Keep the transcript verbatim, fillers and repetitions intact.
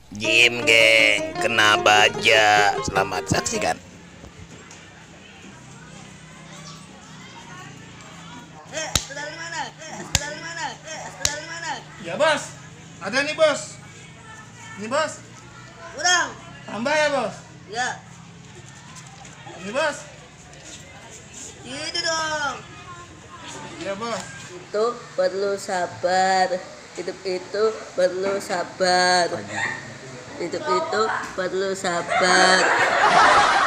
Jim geng, kena baja. Selamat saksikan. Eh, dari mana? Eh, dari mana? Eh, dari mana? Ya bos, ada nih bos. Ini bos, Kurang. tambah ya bos. Ya, Ini bos, itu dong. ya bos. Itu perlu sabar. Hidup itu perlu sabar. Hidup itu perlu sabar.